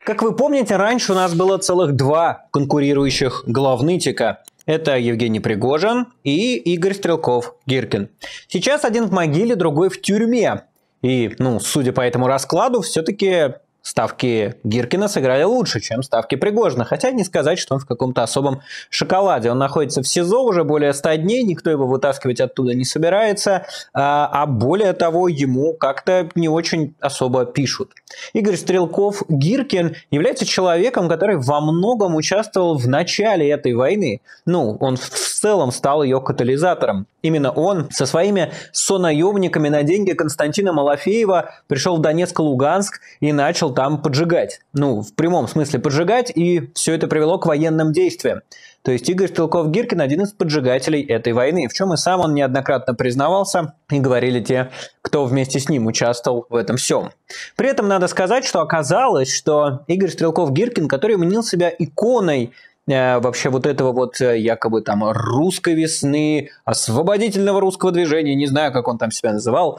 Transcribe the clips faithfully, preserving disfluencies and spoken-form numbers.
Как вы помните, раньше у нас было целых два конкурирующих главнытика. Это Евгений Пригожин и Игорь Стрелков-Гиркин. Сейчас один в могиле, другой в тюрьме. И, ну, судя по этому раскладу, все-таки ставки Гиркина сыграли лучше, чем ставки Пригожина. Хотя не сказать, что он в каком-то особом шоколаде. Он находится в СИЗО уже более ста дней, никто его вытаскивать оттуда не собирается. А более того, ему как-то не очень особо пишут. Игорь Стрелков-Гиркин является человеком, который во многом участвовал в начале этой войны. Ну, он в целом стал ее катализатором. Именно он со своими сонаемниками на деньги Константина Малафеева пришел в Донецк и Луганск и начал там поджигать. Ну, в прямом смысле поджигать, и все это привело к военным действиям. То есть Игорь Стрелков-Гиркин один из поджигателей этой войны, в чем и сам он неоднократно признавался, и говорили те, кто вместе с ним участвовал в этом всем. При этом надо сказать, что оказалось, что Игорь Стрелков-Гиркин, который мнил себя иконой э, вообще вот этого вот э, якобы там русской весны, освободительного русского движения, не знаю, как он там себя называл,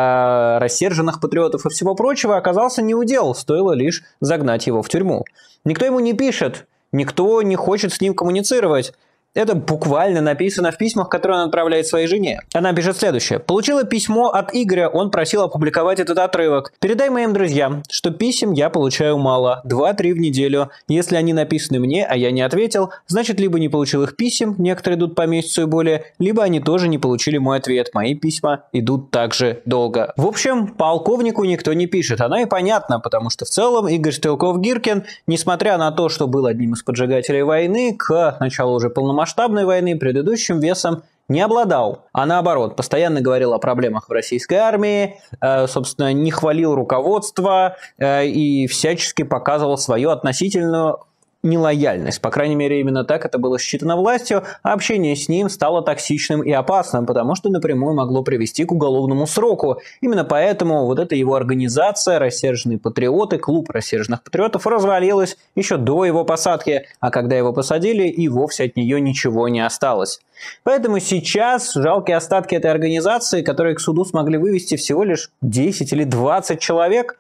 э, рассерженных патриотов и всего прочего, оказался неудел, стоило лишь загнать его в тюрьму. Никто ему не пишет, никто не хочет с ним коммуницировать. Это буквально написано в письмах, которые он отправляет своей жене. Она пишет следующее. «Получила письмо от Игоря, он просил опубликовать этот отрывок. Передай моим друзьям, что писем я получаю мало, два-три в неделю. Если они написаны мне, а я не ответил, значит, либо не получил их писем, некоторые идут по месяцу и более, либо они тоже не получили мой ответ. Мои письма идут также долго». В общем, полковнику никто не пишет. Оно и понятно, потому что в целом Игорь Стрелков-Гиркин, несмотря на то, что был одним из поджигателей войны, к началу уже полномасштабной масштабной войны предыдущим весом не обладал, а наоборот, постоянно говорил о проблемах в российской армии, э, собственно, не хвалил руководство э, и всячески показывал свою относительную нелояльность. По крайней мере, именно так это было считано властью, а общение с ним стало токсичным и опасным, потому что напрямую могло привести к уголовному сроку. Именно поэтому вот эта его организация «Рассерженные патриоты», клуб рассерженных патриотов, развалилась еще до его посадки, а когда его посадили, и вовсе от нее ничего не осталось. Поэтому сейчас жалкие остатки этой организации, которые к суду смогли вывести всего лишь десять или двадцать человек,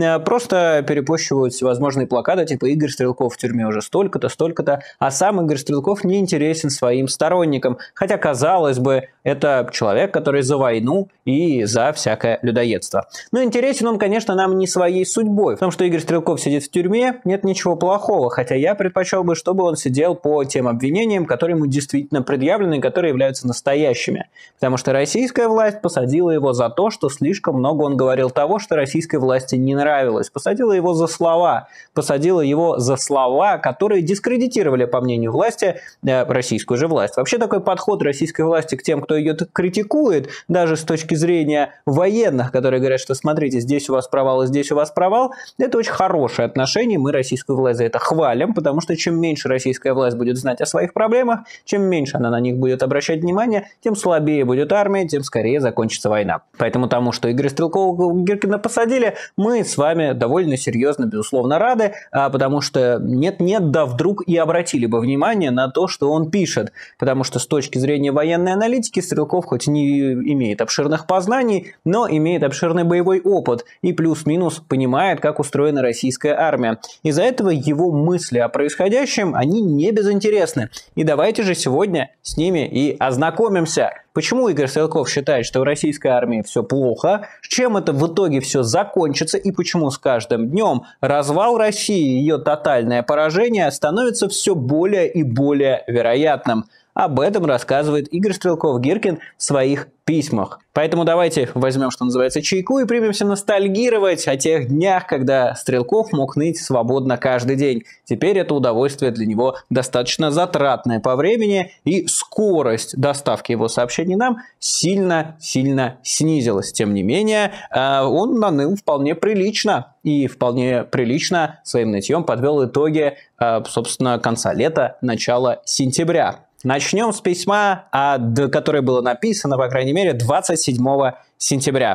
просто перепощивают всевозможные плакаты, типа «Игорь Стрелков в тюрьме уже столько-то, столько-то», а сам Игорь Стрелков не интересен своим сторонникам. Хотя, казалось бы, это человек, который за войну и за всякое людоедство. Но интересен он, конечно, нам не своей судьбой. В том, что Игорь Стрелков сидит в тюрьме, нет ничего плохого, хотя я предпочел бы, чтобы он сидел по тем обвинениям, которые ему действительно предъявлены и которые являются настоящими. Потому что российская власть посадила его за то, что слишком много он говорил того, что российской власти не нравилось. Посадила его за слова. Посадила его за слова, которые дискредитировали, по мнению власти, э, российскую же власть. Вообще такой подход российской власти к тем, кто ее критикует, даже с точки зрения военных, которые говорят, что смотрите, здесь у вас провал и здесь у вас провал, это очень хорошее отношение. Мы российскую власть за это хвалим, потому что чем меньше российская власть будет знать о своих проблемах, чем меньше она на них будет обращать внимание, тем слабее будет армия, тем скорее закончится война. Поэтому тому, что Игоря Стрелкова-Гиркина посадили, мы с вами довольно серьезно, безусловно, рады, потому что нет-нет, да вдруг и обратили бы внимание на то, что он пишет. Потому что с точки зрения военной аналитики Стрелков хоть не имеет обширных познаний, но имеет обширный боевой опыт и плюс-минус понимает, как устроена российская армия. Из-за этого его мысли о происходящем, они не безинтересны. И давайте же сегодня с ними и ознакомимся. Почему Игорь Стрелков считает, что в российской армии все плохо, с чем это в итоге все закончится и почему с каждым днем развал России и ее тотальное поражение становится все более и более вероятным. Об этом рассказывает Игорь Стрелков-Гиркин в своих письмах. Поэтому давайте возьмем, что называется, чайку и примемся ностальгировать о тех днях, когда Стрелков мог ныть свободно каждый день. Теперь это удовольствие для него достаточно затратное по времени, и скорость доставки его сообщений нам сильно-сильно снизилась. Тем не менее, он наныл вполне прилично, и вполне прилично своим нытьем подвел итоги, собственно, конца лета, начала сентября. Начнем с письма, которое было написано, по крайней мере, двадцать седьмого сентября.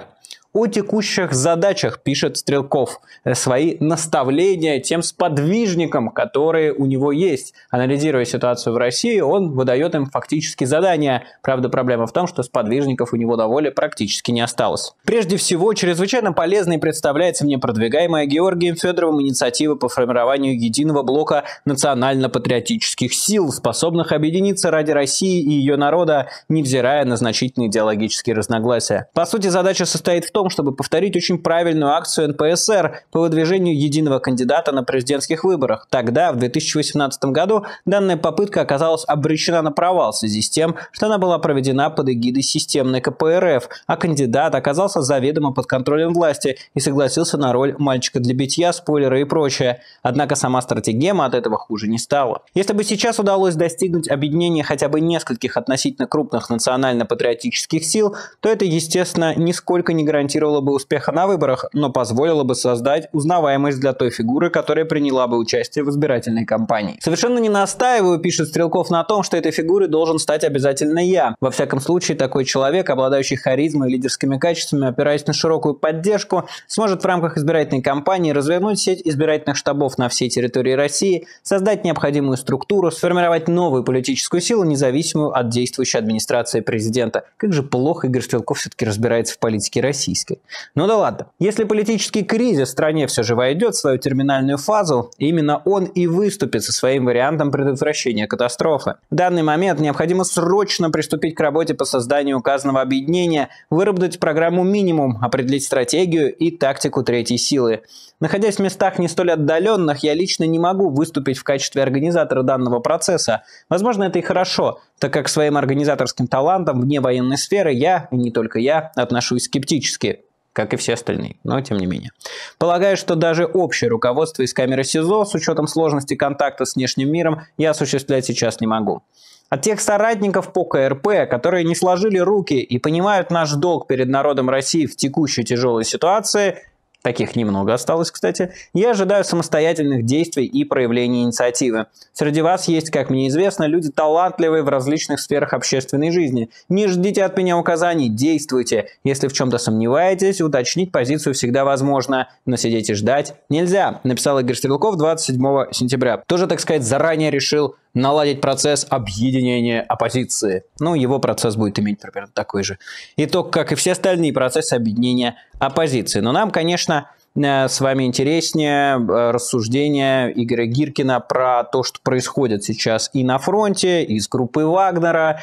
О текущих задачах пишет Стрелков свои наставления тем сподвижникам, которые у него есть. Анализируя ситуацию в России, он выдает им фактически задания. Правда, проблема в том, что сподвижников у него до воли практически не осталось. Прежде всего, чрезвычайно полезной представляется мне продвигаемая Георгием Федоровым инициатива по формированию единого блока национально-патриотических сил, способных объединиться ради России и ее народа, невзирая на значительные идеологические разногласия. По сути, задача состоит в том, чтобы повторить очень правильную акцию эн пэ эс эр по выдвижению единого кандидата на президентских выборах. Тогда, в две тысячи восемнадцатом году, данная попытка оказалась обречена на провал в связи с тем, что она была проведена под эгидой системной ка пэ эр эф, а кандидат оказался заведомо под контролем власти и согласился на роль мальчика для битья, спойлеры и прочее. Однако сама стратегема от этого хуже не стала. Если бы сейчас удалось достигнуть объединения хотя бы нескольких относительно крупных национально-патриотических сил, то это, естественно, нисколько не гарантировало бы успеха на выборах, но позволило бы создать узнаваемость для той фигуры, которая приняла бы участие в избирательной кампании. Совершенно не настаиваю, пишет Стрелков, на том, что этой фигурой должен стать обязательно я. Во всяком случае, такой человек, обладающий харизмой и лидерскими качествами, опираясь на широкую поддержку, сможет в рамках избирательной кампании развернуть сеть избирательных штабов на всей территории России, создать необходимую структуру, сформировать новую политическую силу, независимую от действующей администрации президента. Как же плохо Игорь Стрелков все-таки разбирается в политике российской. Ну да ладно. Если политический кризис в стране все же войдет в свою терминальную фазу, именно он и выступит со своим вариантом предотвращения катастрофы. В данный момент необходимо срочно приступить к работе по созданию указанного объединения, выработать программу минимум, определить стратегию и тактику третьей силы. Находясь в местах не столь отдаленных, я лично не могу выступить в качестве организатора данного процесса. Возможно, это и хорошо, так как к своим организаторским талантам вне военной сферы я, и не только я, отношусь скептически, как и все остальные, но тем не менее. Полагаю, что даже общее руководство из камеры СИЗО с учетом сложности контакта с внешним миром я осуществлять сейчас не могу. От тех соратников по ка эр пэ, которые не сложили руки и понимают наш долг перед народом России в текущей тяжелой ситуации, таких немного осталось, кстати, я ожидаю самостоятельных действий и проявлений инициативы. Среди вас есть, как мне известно, люди талантливые в различных сферах общественной жизни. Не ждите от меня указаний, действуйте. Если в чем-то сомневаетесь, уточнить позицию всегда возможно, но сидеть и ждать нельзя, написал Игорь Стрелков двадцать седьмого сентября. Тоже, так сказать, заранее решил наладить процесс объединения оппозиции. Ну, его процесс будет иметь примерно такой же итог, как и все остальные процессы объединения оппозиции. Но нам, конечно, с вами интереснее рассуждения Игоря Гиркина про то, что происходит сейчас и на фронте, и с группой Вагнера,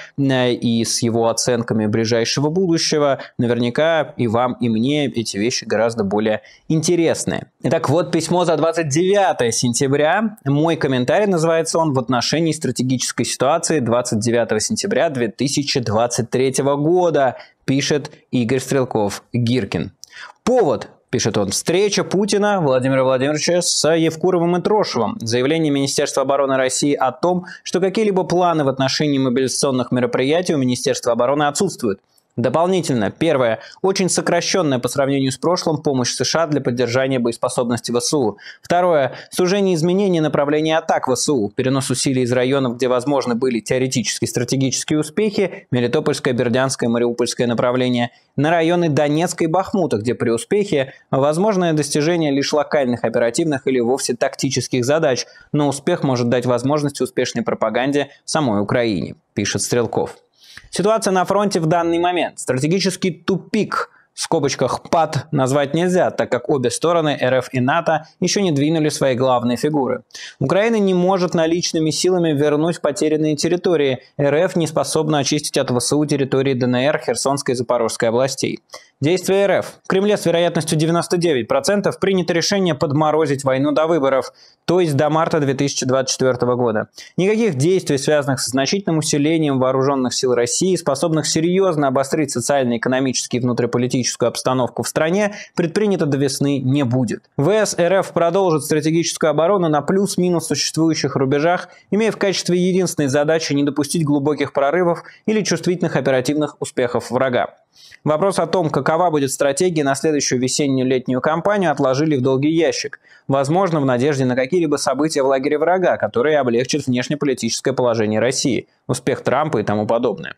и с его оценками ближайшего будущего. Наверняка и вам, и мне эти вещи гораздо более интересны. Итак, вот письмо за двадцать девятое сентября. Мой комментарий, называется он, в отношении стратегической ситуации двадцать девятого сентября две тысячи двадцать третьего года, пишет Игорь Стрелков-Гиркин. Повод, пишет он, встреча Путина Владимира Владимировича с Евкуровым и Трошевым. Заявление Министерства обороны России о том, что какие-либо планы в отношении мобилизационных мероприятий у Министерства обороны отсутствуют. Дополнительно, первое, очень сокращенная по сравнению с прошлым помощь США для поддержания боеспособности вэ эс у. Второе, сужение изменения направления атак вэ эс у, перенос усилий из районов, где возможны были теоретические стратегические успехи, Мелитопольское, Бердянское, Мариупольское направление, на районы Донецка и Бахмута, где при успехе возможное достижение лишь локальных оперативных или вовсе тактических задач, но успех может дать возможность успешной пропаганде в самой Украине, пишет Стрелков. Ситуация на фронте в данный момент. Стратегический тупик, в скобочках ПАД, назвать нельзя, так как обе стороны, эр эф и НАТО, еще не двинули свои главные фигуры. Украина не может наличными силами вернуть потерянные территории. эр эф не способна очистить от вэ эс у территории дэ эн эр, Херсонской и Запорожской областей. Действия эр эф. В Кремле с вероятностью девяносто девять процентов принято решение подморозить войну до выборов, то есть до марта две тысячи двадцать четвёртого года. Никаких действий, связанных с значительным усилением вооруженных сил России, способных серьезно обострить социально-экономическую и внутриполитическую обстановку в стране, предпринято до весны не будет. вэ эс эр эф продолжит стратегическую оборону на плюс-минус существующих рубежах, имея в качестве единственной задачи не допустить глубоких прорывов или чувствительных оперативных успехов врага. Вопрос о том, какова будет стратегия на следующую весеннюю-летнюю кампанию, отложили в долгий ящик. Возможно, в надежде на какие-либо события в лагере врага, которые облегчат внешнеполитическое положение России, успех Трампа и тому подобное.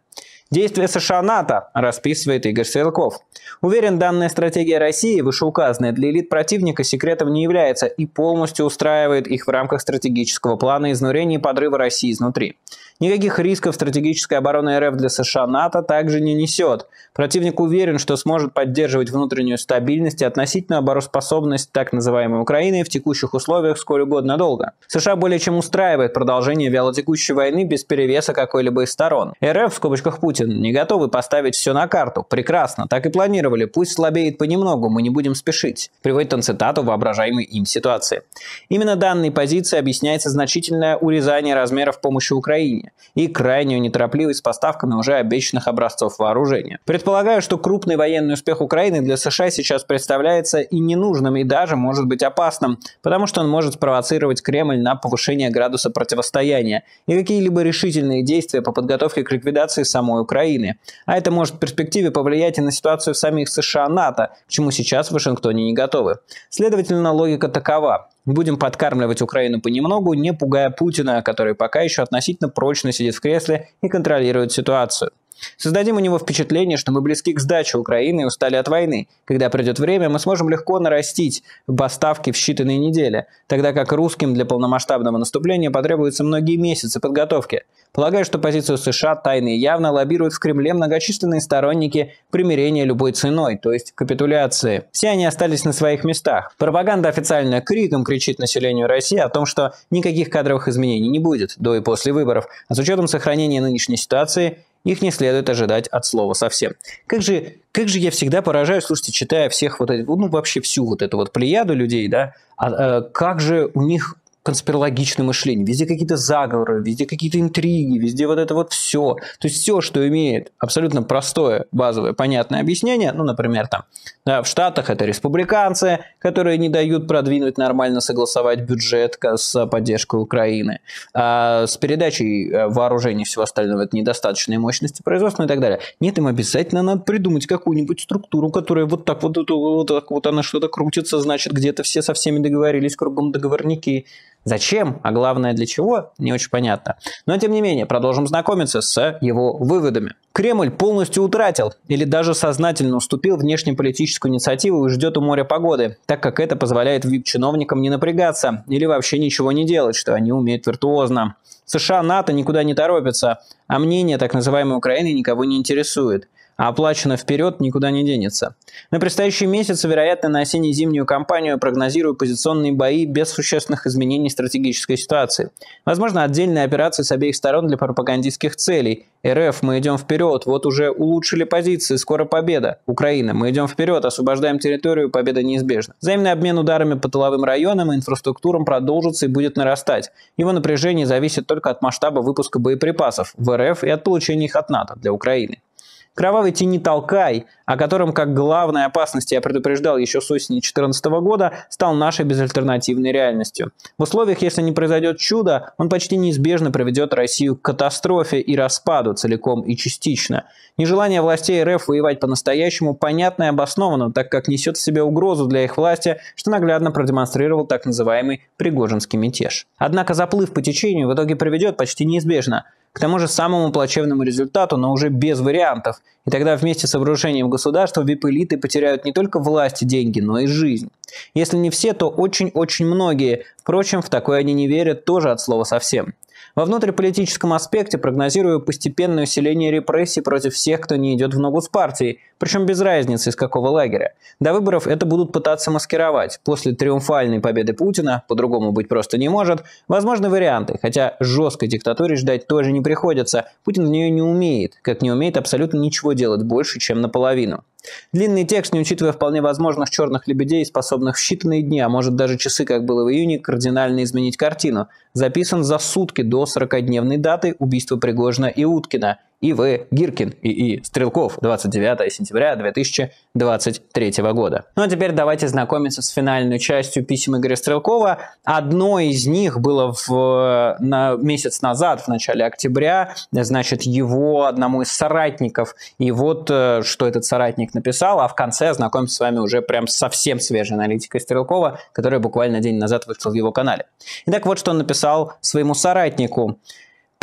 Действия США-НАТО, расписывает Игорь Стрелков. Уверен, данная стратегия России, вышеуказанная, для элит противника секретом не является и полностью устраивает их в рамках стратегического плана изнурения и подрыва России изнутри. Никаких рисков стратегической обороны РФ для США-НАТО также не несет. Противник уверен, что сможет поддерживать внутреннюю стабильность и относительную обороноспособность так называемой Украины в текущих условиях сколь угодно долго. США более чем устраивает продолжение вялотекущей войны без перевеса какой-либо из сторон. РФ, в скобочках Путин, не готовы поставить все на карту. Прекрасно, так и планировали. Пусть слабеет понемногу, мы не будем спешить. Приводит он цитату воображаемой им ситуации. Именно данной позицией объясняется значительное урезание размеров помощи Украине и крайнюю неторопливость с поставками уже обещанных образцов вооружения. Предполагаю, что крупный военный успех Украины для США сейчас представляется и ненужным, и даже может быть опасным, потому что он может спровоцировать Кремль на повышение градуса противостояния и какие-либо решительные действия по подготовке к ликвидации самой Украины. А это может в перспективе повлиять и на ситуацию в самих США-НАТО, к чему сейчас в Вашингтоне не готовы. Следовательно, логика такова. Будем подкармливать Украину понемногу, не пугая Путина, который пока еще относительно прочно сидит в кресле и контролирует ситуацию. Создадим у него впечатление, что мы близки к сдаче Украины и устали от войны. Когда придет время, мы сможем легко нарастить поставки в считанные недели, тогда как русским для полномасштабного наступления потребуются многие месяцы подготовки. Полагаю, что позицию США тайно и явно лоббируют в Кремле многочисленные сторонники примирения любой ценой, то есть капитуляции. Все они остались на своих местах. Пропаганда официально криком кричит населению России о том, что никаких кадровых изменений не будет до и после выборов, а с учетом сохранения нынешней ситуации их не следует ожидать от слова совсем. Как же, как же я всегда поражаюсь, слушайте, читая всех вот этих, ну вообще всю вот эту вот плеяду людей, да, а, а, как же у них конспирологичное мышление, везде какие-то заговоры, везде какие-то интриги, везде вот это вот все. То есть все, что имеет абсолютно простое, базовое, понятное объяснение, ну, например, там, да, в Штатах это республиканцы, которые не дают продвинуть нормально, согласовать бюджет с поддержкой Украины, а с передачей вооружений и всего остального это недостаточной мощности производства и так далее. Нет, им обязательно надо придумать какую-нибудь структуру, которая вот так вот, вот так вот она что-то крутится, значит, где-то все со всеми договорились, кругом договорники. Зачем, а главное для чего, не очень понятно. Но тем не менее, продолжим знакомиться с его выводами. Кремль полностью утратил или даже сознательно уступил внешнеполитическую инициативу и ждет у моря погоды, так как это позволяет вип-чиновникам не напрягаться или вообще ничего не делать, что они умеют виртуозно. США, НАТО никуда не торопятся, а мнение так называемой Украины никого не интересует. А оплачено вперед никуда не денется. На предстоящие месяцы, вероятно, на осенне-зимнюю кампанию прогнозирую позиционные бои без существенных изменений стратегической ситуации. Возможно, отдельные операции с обеих сторон для пропагандистских целей. РФ, мы идем вперед, вот уже улучшили позиции, скоро победа. Украина, мы идем вперед, освобождаем территорию, победа неизбежна. Взаимный обмен ударами по тыловым районам и инфраструктурам продолжится и будет нарастать. Его напряжение зависит только от масштаба выпуска боеприпасов в РФ и от получения их от НАТО для Украины. Кровавый тени толкай, о котором как главной опасности я предупреждал еще с осени две тысячи четырнадцатого года, стал нашей безальтернативной реальностью. В условиях, если не произойдет чудо, он почти неизбежно приведет Россию к катастрофе и распаду целиком и частично. Нежелание властей РФ воевать по-настоящему понятно и обосновано, так как несет в себе угрозу для их власти, что наглядно продемонстрировал так называемый Пригожинский мятеж. Однако заплыв по течению в итоге приведет почти неизбежно к тому же самому плачевному результату, но уже без вариантов. И тогда вместе с обрушением государства вип-элиты потеряют не только власть и деньги, но и жизнь. Если не все, то очень-очень многие. Впрочем, в такое они не верят тоже от слова совсем. Во внутриполитическом аспекте прогнозирую постепенное усиление репрессий против всех, кто не идет в ногу с партией, причем без разницы, из какого лагеря. До выборов это будут пытаться маскировать. После триумфальной победы Путина, по-другому быть просто не может, возможны варианты, хотя жесткой диктатуре ждать тоже не приходится. Путин в нее не умеет, как не умеет абсолютно ничего делать больше, чем наполовину. Длинный текст, не учитывая вполне возможных черных лебедей, способных в считанные дни, а может даже часы, как было в июне, кардинально изменить картину, записан за сутки до сорокадневной даты убийства Пригожина и Уткина. И В. Гиркин и И. Стрелков, двадцать девятого сентября две тысячи двадцать третьего года. Ну а теперь давайте знакомиться с финальной частью писем Игоря Стрелкова. Одно из них было в, на, месяц назад, в начале октября, значит, его одному из соратников. И вот что этот соратник написал, а в конце знакомимся с вами уже прям совсем свежей аналитикой Стрелкова, которая буквально день назад вышла в его канале. Итак, вот что он написал своему соратнику.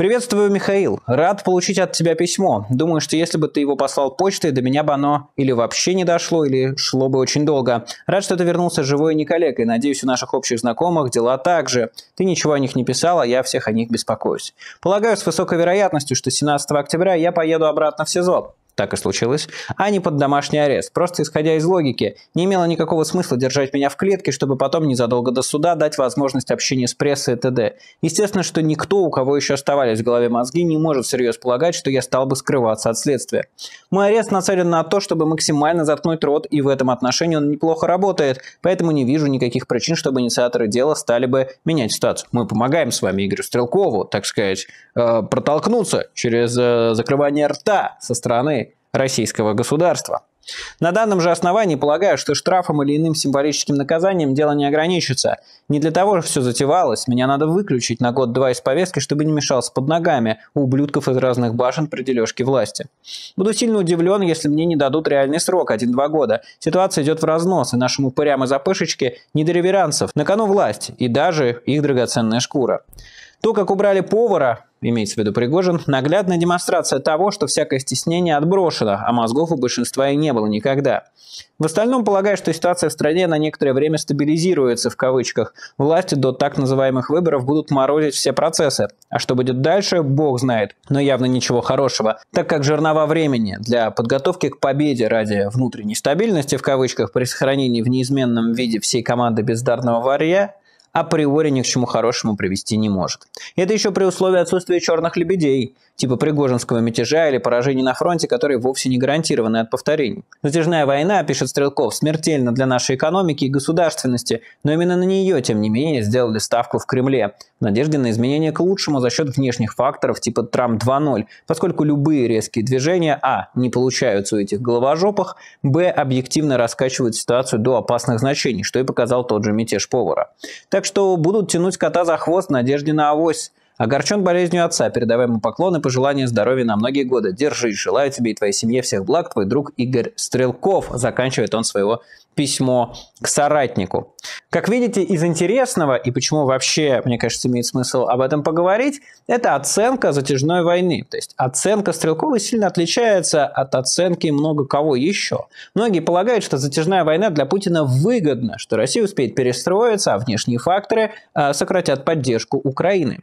Приветствую, Михаил. Рад получить от тебя письмо. Думаю, что если бы ты его послал почтой, до меня бы оно или вообще не дошло, или шло бы очень долго. Рад, что ты вернулся живой и не калекой. Надеюсь, у наших общих знакомых дела так же. Ты ничего о них не писал, а я о всех о них беспокоюсь. Полагаю, с высокой вероятностью, что семнадцатого октября я поеду обратно в СИЗО. Так и случилось, а не под домашний арест. Просто исходя из логики, не имело никакого смысла держать меня в клетке, чтобы потом незадолго до суда дать возможность общения с прессой и т.д. Естественно, что никто, у кого еще оставались в голове мозги, не может всерьез полагать, что я стал бы скрываться от следствия. Мой арест нацелен на то, чтобы максимально заткнуть рот, и в этом отношении он неплохо работает, поэтому не вижу никаких причин, чтобы инициаторы дела стали бы менять ситуацию. Мы помогаем с вами Игорю Стрелкову, так сказать, протолкнуться через закрывание рта со стороны российского государства. На данном же основании полагаю, что штрафом или иным символическим наказанием дело не ограничится. Не для того же все затевалось, меня надо выключить на год-два из повестки, чтобы не мешался под ногами у ублюдков из разных башен при дележке власти. Буду сильно удивлен, если мне не дадут реальный срок, один-два года. Ситуация идет в разнос, и нашим упырям из опышечки не до реверансов. На кону власть, и даже их драгоценная шкура. То, как убрали повара, имеется в виду Пригожин, наглядная демонстрация того, что всякое стеснение отброшено, а мозгов у большинства и не было никогда. В остальном полагаю, что ситуация в стране на некоторое время стабилизируется, в кавычках. Власти до так называемых выборов будут морозить все процессы. А что будет дальше, бог знает, но явно ничего хорошего, так как жернова времени для подготовки к победе ради внутренней стабильности, в кавычках, при сохранении в неизменном виде всей команды бездарного варья, априори ни к чему хорошему привести не может. И это еще при условии отсутствия черных лебедей, типа пригожинского мятежа или поражений на фронте, которые вовсе не гарантированы от повторений. Затяжная война, пишет Стрелков, смертельна для нашей экономики и государственности, но именно на нее, тем не менее, сделали ставку в Кремле, в надежде на изменения к лучшему за счет внешних факторов типа Трамп два ноль, поскольку любые резкие движения а. не получаются у этих головожопых, б. объективно раскачивают ситуацию до опасных значений, что и показал тот же мятеж повара. Так что будут тянуть кота за хвост в надежде на авось. Огорчен болезнью отца, передавай ему поклоны, пожелания здоровья на многие годы. Держись, желаю тебе и твоей семье всех благ, твой друг Игорь Стрелков. Заканчивает он своего письмо к соратнику. Как видите, из интересного, и почему вообще, мне кажется, имеет смысл об этом поговорить, это оценка затяжной войны. То есть оценка Стрелкова сильно отличается от оценки много кого еще. Многие полагают, что затяжная война для Путина выгодна, что Россия успеет перестроиться, а внешние факторы э, сократят поддержку Украины.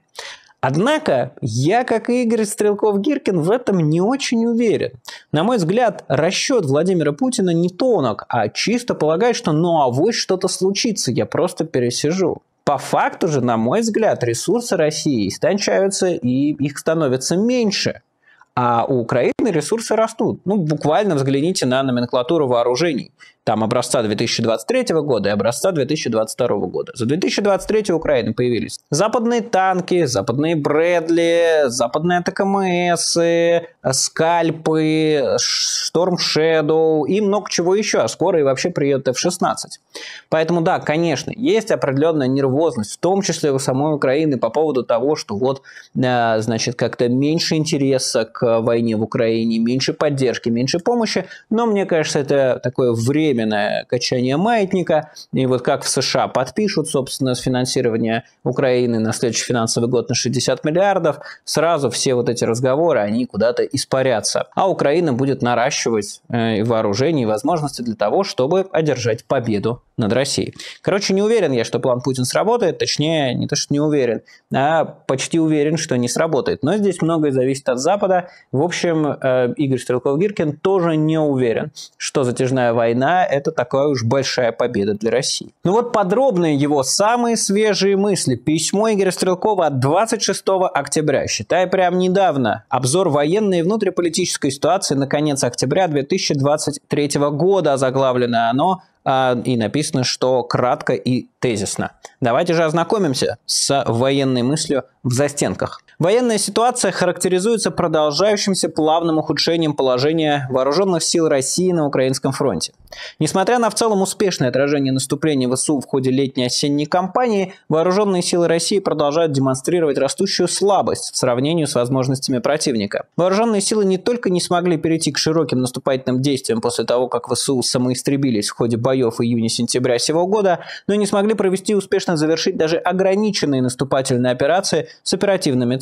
Однако я, как и Игорь Стрелков-Гиркин, в этом не очень уверен. На мой взгляд, расчет Владимира Путина не тонок, а чисто полагает, что ну авось что-то случится, я просто пересижу. По факту же, на мой взгляд, ресурсы России истончаются и их становится меньше. А у Украины ресурсы растут. Ну, буквально взгляните на номенклатуру вооружений. Там образца две тысячи двадцать третьего года и образца две тысячи двадцать второго года. За две тысячи двадцать третий у Украины появились западные танки, западные Брэдли, западные АТКМСы, скальпы, Шторм Шэдоу и много чего еще. А скоро и вообще приедет эф шестнадцать. Поэтому да, конечно, есть определенная нервозность, в том числе у самой Украины, по поводу того, что вот, значит, как-то меньше интереса к войне в Украине, меньше поддержки, меньше помощи. Но мне кажется, это такое время качание маятника, и вот как в США подпишут, собственно, финансирование Украины на следующий финансовый год на шестьдесят миллиардов, сразу все вот эти разговоры, они куда-то испарятся. А Украина будет наращивать э, вооружение и возможности для того, чтобы одержать победу над Россией. Короче, не уверен я, что план Путин сработает, точнее, не то, что не уверен, а почти уверен, что не сработает. Но здесь многое зависит от Запада. В общем, э, Игорь Стрелков-Гиркин тоже не уверен, что затяжная война – это такая уж большая победа для России. Ну вот подробные его самые свежие мысли. Письмо Игоря Стрелкова от двадцать шестого октября. Считай, прям недавно. Обзор военной и внутриполитической ситуации на конец октября две тысячи двадцать третьего года. Озаглавлено оно. И написано, что кратко и тезисно. Давайте же ознакомимся с военной мыслью в застенках. Военная ситуация характеризуется продолжающимся плавным ухудшением положения вооруженных сил России на Украинском фронте. Несмотря на в целом успешное отражение наступления ВСУ в ходе летней осенней кампании, вооруженные силы России продолжают демонстрировать растущую слабость в сравнении с возможностями противника. Вооруженные силы не только не смогли перейти к широким наступательным действиям после того, как ВСУ самоистребились в ходе боев июня-сентября сего года, но и не смогли провести и успешно завершить даже ограниченные наступательные операции с оперативными целями.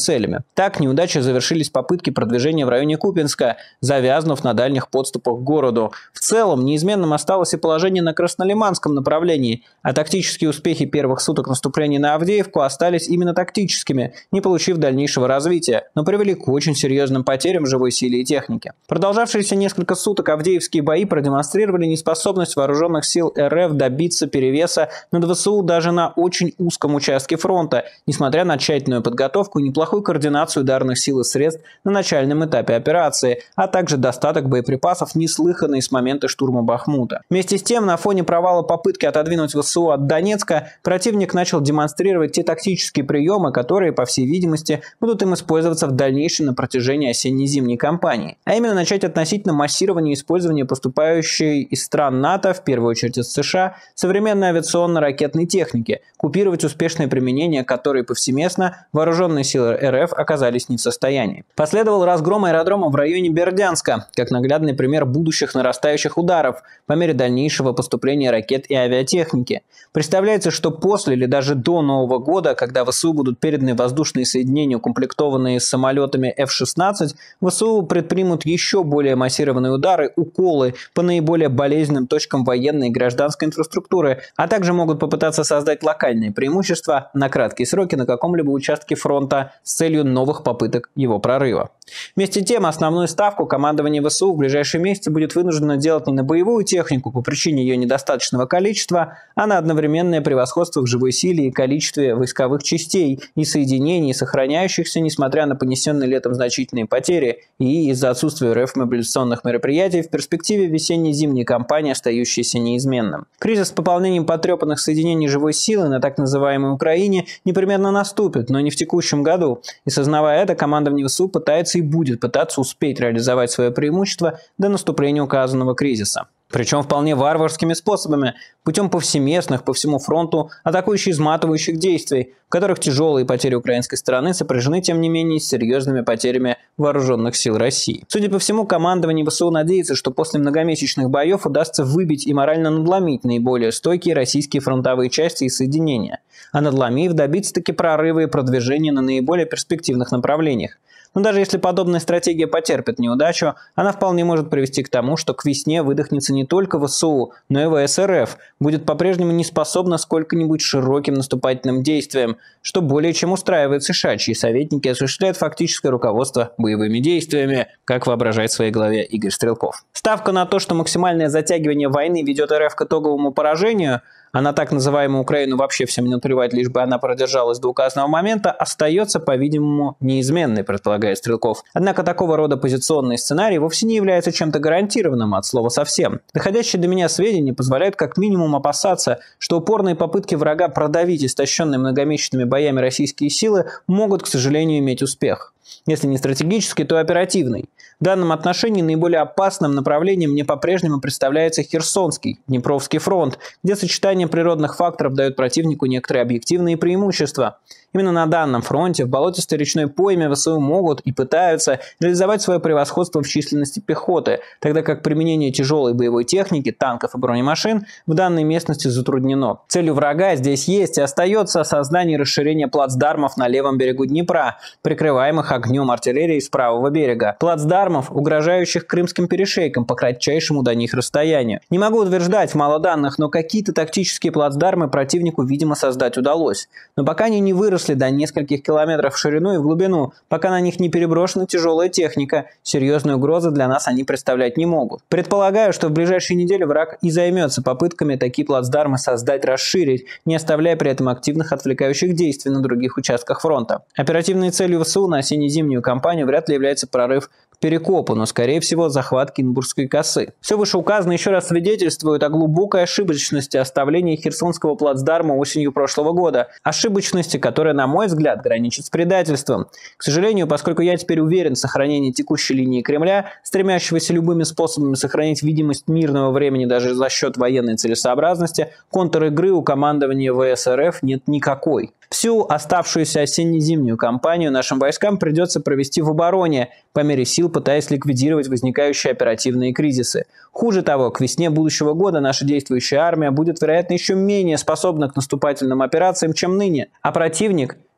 целями. Так, неудачей завершились попытки продвижения в районе Купянска, завязнув на дальних подступах к городу. В целом, неизменным осталось и положение на Краснолиманском направлении, а тактические успехи первых суток наступления на Авдеевку остались именно тактическими, не получив дальнейшего развития, но привели к очень серьезным потерям в живой силе и технике. Продолжавшиеся несколько суток авдеевские бои продемонстрировали неспособность вооруженных сил РФ добиться перевеса над ВСУ даже на очень узком участке фронта, несмотря на тщательную подготовку и неплохую координацию ударных сил и средств на начальном этапе операции, а также достаток боеприпасов, неслыханный с момента штурма Бахмута. Вместе с тем, на фоне провала попытки отодвинуть ВСУ от Донецка, противник начал демонстрировать те тактические приемы, которые, по всей видимости, будут им использоваться в дальнейшем на протяжении осенне-зимней кампании. А именно начать относительно массирование использования поступающей из стран НАТО, в первую очередь из США, современной авиационно-ракетной техники, купировать успешное применение которой повсеместно вооруженные силы РФ оказались не в состоянии. Последовал разгром аэродрома в районе Бердянска, как наглядный пример будущих нарастающих ударов по мере дальнейшего поступления ракет и авиатехники. Представляется, что после или даже до Нового года, когда ВСУ будут переданы воздушные соединения, укомплектованные самолетами эф шестнадцать, ВСУ предпримут еще более массированные удары, уколы по наиболее болезненным точкам военной и гражданской инфраструктуры, а также могут попытаться создать локальные преимущества на краткие сроки на каком-либо участке фронта с целью новых попыток его прорыва. Вместе с тем, основную ставку командование ВСУ в ближайшие месяцы будет вынуждено делать не на боевую технику по причине ее недостаточного количества, а на одновременное превосходство в живой силе и количестве войсковых частей и соединений, сохраняющихся, несмотря на понесенные летом значительные потери и из-за отсутствия РФ мобилизационных мероприятий, в перспективе весенне-зимней кампании остающейся неизменным. Кризис с пополнением потрепанных соединений живой силы на так называемой Украине непременно наступит, но не в текущем году. И сознавая это, командование ВСУ пытается и будет пытаться успеть реализовать свое преимущество до наступления указанного кризиса. Причем вполне варварскими способами, путем повсеместных по всему фронту атакующих изматывающих действий, в которых тяжелые потери украинской стороны сопряжены, тем не менее, с серьезными потерями вооруженных сил России. Судя по всему, командование ВСУ надеется, что после многомесячных боев удастся выбить и морально надломить наиболее стойкие российские фронтовые части и соединения, а надломив добиться-таки прорыва и продвижения на наиболее перспективных направлениях. Но даже если подобная стратегия потерпит неудачу, она вполне может привести к тому, что к весне выдохнется не только ВСУ, но и ВС РФ, будет по-прежнему не способна сколько-нибудь широким наступательным действиям, что более чем устраивает США, чьи советники осуществляют фактическое руководство боевыми действиями, как воображает в своей голове Игорь Стрелков. Ставка на то, что максимальное затягивание войны ведет РФ к итоговому поражению, а на так называемую Украину вообще всем не наплевать, лишь бы она продержалась до указанного момента, остается, по-видимому, неизменной, предполагает Стрелков. Однако такого рода позиционный сценарий вовсе не является чем-то гарантированным от слова совсем. Доходящие до меня сведения позволяют как минимум опасаться, что упорные попытки врага продавить истощенные многомесячными боями российские силы могут, к сожалению, иметь успех. Если не стратегический, то оперативный. В данном отношении наиболее опасным направлением мне по-прежнему представляется Херсонский, Днепровский фронт, где сочетание природных факторов дает противнику некоторые объективные преимущества. Именно на данном фронте в болотистой речной пойме ВСУ могут и пытаются реализовать свое превосходство в численности пехоты, тогда как применение тяжелой боевой техники, танков и бронемашин в данной местности затруднено. Целью врага здесь есть и остается создание и расширение плацдармов на левом берегу Днепра, прикрываемых огнем артиллерии с правого берега. Плацдармов, угрожающих крымским перешейкам по кратчайшему до них расстоянию. Не могу утверждать, мало данных, но какие-то тактические плацдармы противнику, видимо, создать удалось. Но пока они не выросли до нескольких километров в ширину и в глубину, пока на них не переброшена тяжелая техника, серьезной угрозы для нас они представлять не могут. Предполагаю, что в ближайшие недели враг и займется попытками такие плацдармы создать, расширить, не оставляя при этом активных отвлекающих действий на других участках фронта. Оперативной целью ВСУ на осенне-зимнюю кампанию вряд ли является прорыв к Перекопу, но скорее всего захват Кинбургской косы. Все вышеуказанное еще раз свидетельствует о глубокой ошибочности оставления Херсонского плацдарма осенью прошлого года. Ошибочности, которая, на мой взгляд, граничит с предательством. К сожалению, поскольку я теперь уверен в сохранении текущей линии Кремля, стремящегося любыми способами сохранить видимость мирного времени даже за счет военной целесообразности, контр-игры у командования ВС РФ нет никакой. Всю оставшуюся осенне-зимнюю кампанию нашим войскам придется провести в обороне, по мере сил пытаясь ликвидировать возникающие оперативные кризисы. Хуже того, к весне будущего года наша действующая армия будет, вероятно, еще менее способна к наступательным операциям, чем ныне, а противник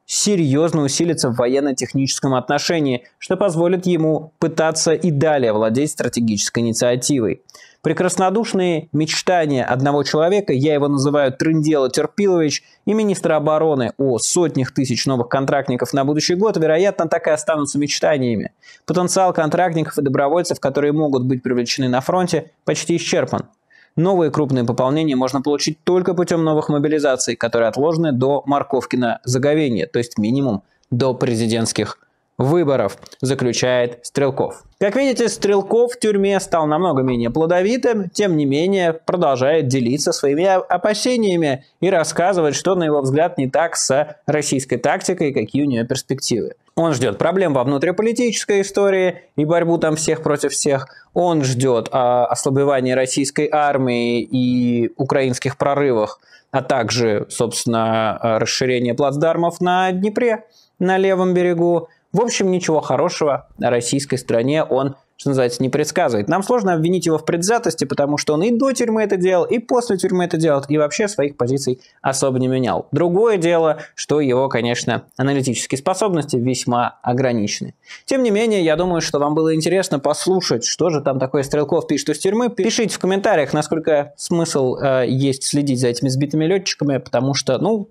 серьезно усилиться в военно-техническом отношении, что позволит ему пытаться и далее владеть стратегической инициативой. Прекраснодушные мечтания одного человека, я его называю Трындела Терпилович, и министра обороны о сотнях тысяч новых контрактников на будущий год, вероятно, так и останутся мечтаниями. Потенциал контрактников и добровольцев, которые могут быть привлечены на фронте, почти исчерпан. Новые крупные пополнения можно получить только путем новых мобилизаций, которые отложены до морковки на заговение, то есть минимум до президентских выборов, заключает Стрелков. Как видите, Стрелков в тюрьме стал намного менее плодовитым, тем не менее продолжает делиться своими опасениями и рассказывать, что, на его взгляд, не так с российской тактикой и какие у нее перспективы. Он ждет проблем во внутриполитической истории и борьбу там всех против всех. Он ждет а, ослабевания российской армии и украинских прорывах, а также, собственно, расширения плацдармов на Днепре, на левом берегу. В общем, ничего хорошего о российской стране он, что называется, не предсказывает. Нам сложно обвинить его в предвзятости, потому что он и до тюрьмы это делал, и после тюрьмы это делал, и вообще своих позиций особо не менял. Другое дело, что его, конечно, аналитические способности весьма ограничены. Тем не менее, я думаю, что вам было интересно послушать, что же там такое Стрелков пишет из тюрьмы. Пишите в комментариях, насколько смысл э, есть следить за этими сбитыми летчиками, потому что, ну,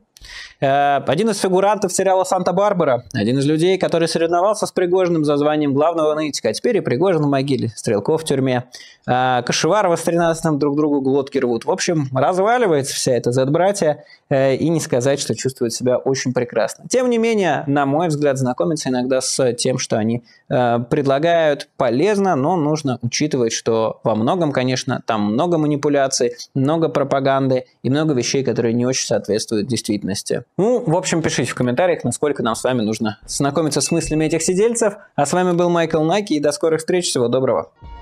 один из фигурантов сериала «Санта-Барбара», один из людей, который соревновался с Пригожиным за званием главного аналитика, а теперь и Пригожин в могиле, Стрелков в тюрьме, Кашеварова с тринадцатым друг другу глотки рвут. В общем, разваливается вся эта зет-братья, и не сказать, что чувствует себя очень прекрасно. Тем не менее, на мой взгляд, знакомиться иногда с тем, что они предлагают, полезно, но нужно учитывать, что во многом, конечно, там много манипуляций, много пропаганды и много вещей, которые не очень соответствуют действительности. Ну, в общем, пишите в комментариях, насколько нам с вами нужно знакомиться с мыслями этих сидельцев. А с вами был Майкл Наки, и до скорых встреч, всего доброго.